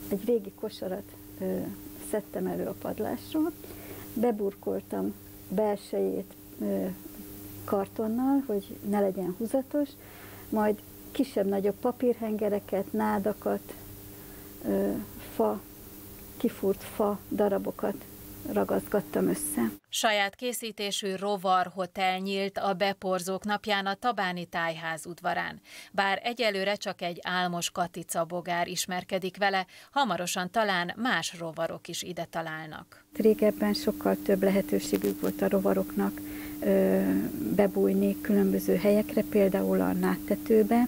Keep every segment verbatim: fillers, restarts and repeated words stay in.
egy régi kosarat ö, szedtem elő a padlásról, beburkoltam belsejét ö, kartonnal, hogy ne legyen húzatos, majd kisebb-nagyobb papírhengereket, nádakat, ö, fa, kifúrt fa darabokat ragaszgattam össze. Saját készítésű rovar hotel nyílt a beporzók napján a tabáni tájház udvarán. Bár egyelőre csak egy álmos Katica bogár ismerkedik vele, hamarosan talán más rovarok is ide találnak. Régebben sokkal több lehetőségük volt a rovaroknak ö, bebújni különböző helyekre, például a nádtetőbe.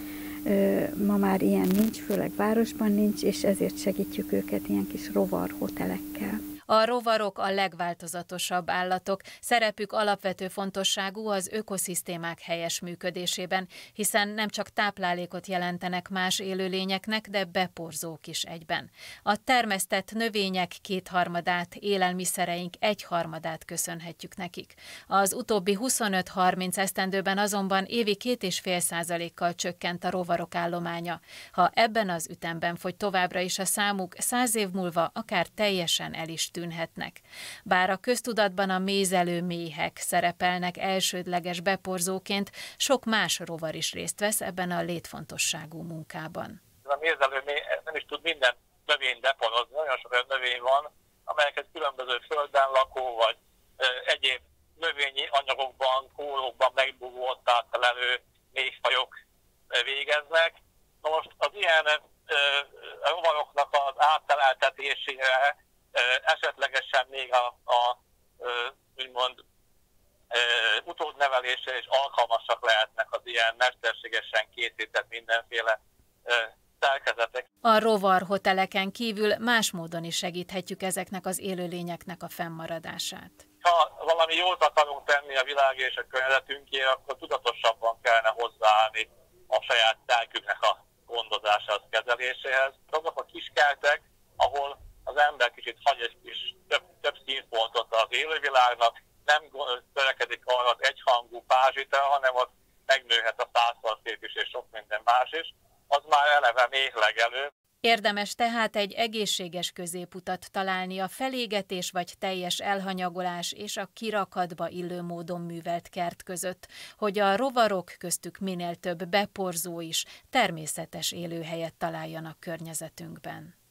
Ö, ma már ilyen nincs, főleg városban nincs, és ezért segítjük őket ilyen kis rovar hotelekkel. A rovarok a legváltozatosabb állatok, szerepük alapvető fontosságú az ökoszisztémák helyes működésében, hiszen nem csak táplálékot jelentenek más élőlényeknek, de beporzók is egyben. A termesztett növények kétharmadát, élelmiszereink egyharmadát köszönhetjük nekik. Az utóbbi huszonöt-harminc esztendőben azonban évi két és fél százalékkal csökkent a rovarok állománya. Ha ebben az ütemben fogy továbbra is a számuk, száz év múlva akár teljesen el is tűnhetnek. Bár a köztudatban a mézelő méhek szerepelnek elsődleges beporzóként, sok más rovar is részt vesz ebben a létfontosságú munkában. A mézelő méh nem is tud minden növényt beporozni, olyan sok olyan növény van, amelyeket különböző földben lakó vagy ö, egyéb növényi anyagokban, kórokban megbúvót áttelelő méhfajok végeznek. Na most az ilyen ö, rovaroknak az átteleltetésére esetlegesen még a, a úgymond utódnevelésre is alkalmasak lehetnek az ilyen mesterségesen készített mindenféle szerkezetek. A rovarhoteleken kívül más módon is segíthetjük ezeknek az élőlényeknek a fennmaradását. Ha valami jót akarunk tenni a világ és a környezetünkért, akkor tudatosabban kellene hozzáállni a saját telkünknek a gondozásához, kezeléséhez. Azok a kiskertek, ahol az ember kicsit hagy egy kis több, több színfoltot az élővilágnak, nem törekedik arra az egyhangú pázsitra, hanem ott megnőhet a százszalszép is és sok minden más is, az már eleve méhlegelő. Érdemes tehát egy egészséges középutat találni a felégetés vagy teljes elhanyagolás és a kirakatba illő módon művelt kert között, hogy a rovarok, köztük minél több beporzó is természetes élőhelyet találjanak környezetünkben.